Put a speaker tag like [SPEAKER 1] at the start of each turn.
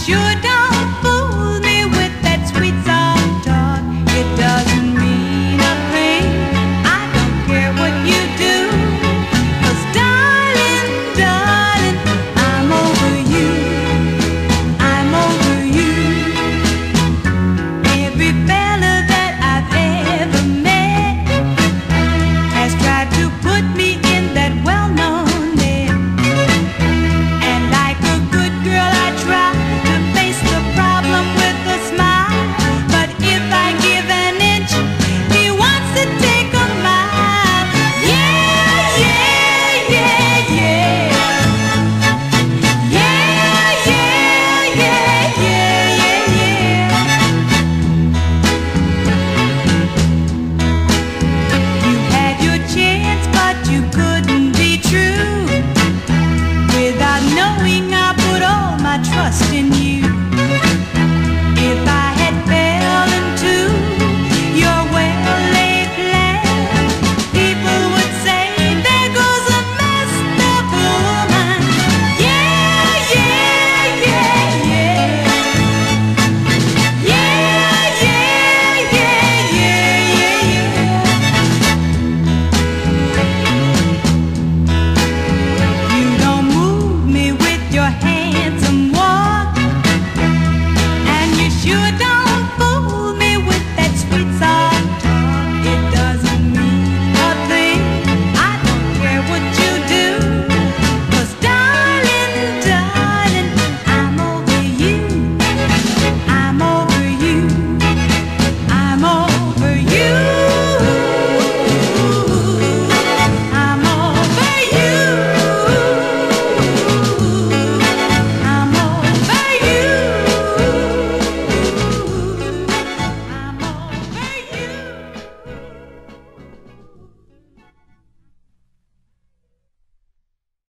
[SPEAKER 1] sure don't fool me with that sweet soft talk. It doesn't mean a thing. I don't care what you do. 'Cause darling, darling, I'm over you. I'm over you. Every fella that I've ever met has tried to put me in that well-known net. And like a good girl, I try to face the problem with a smile. But if I give an inch, he wants to take a mile. Yeah, yeah, yeah, yeah. Yeah, yeah, yeah, yeah, yeah, yeah. You had your chance, but you couldn't be true. Without knowing, I put all my trust in you. If I